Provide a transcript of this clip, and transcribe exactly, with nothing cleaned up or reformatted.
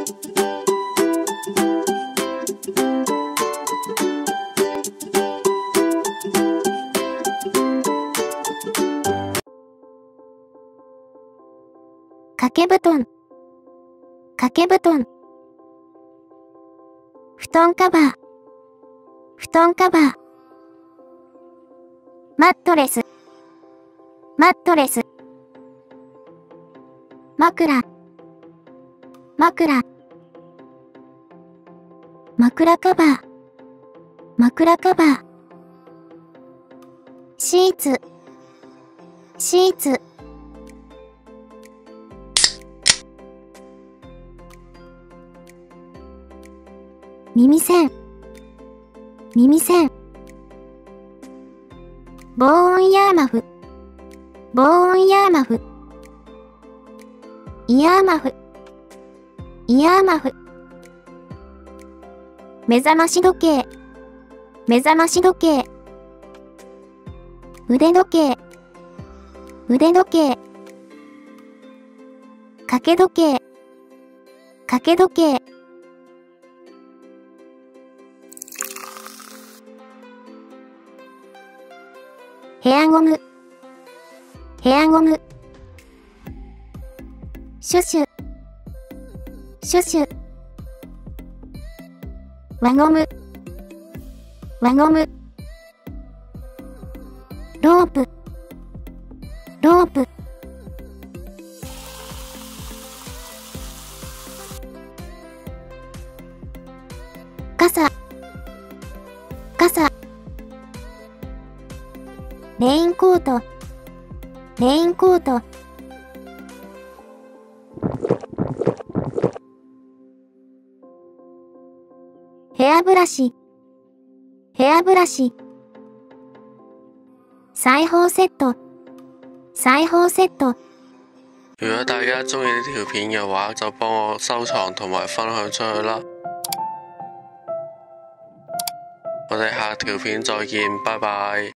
掛け布団、掛け布団。布団カバー、布団カバー。マットレス、マットレス。枕、枕。枕カバー、枕カバー。シーツ、シーツ。耳栓、耳栓。防音イヤーマフ、防音イヤーマフ。イヤーマフ、イヤーマフ。目覚まし時計、目覚まし時計。腕時計、腕時計。掛け時計、掛け時計。ヘアゴム、ヘアゴム。シュシュ、シュシュ。輪ゴム、輪ゴム。ロープ、ロープ。傘、傘。レインコート、レインコート。ヘアブラシ、ヘアブラシ。裁縫セット、裁縫セット。 如果大家鍾意呢條片嘅話，就幫我收藏同埋分享出去啦。我哋下條片再見，拜拜。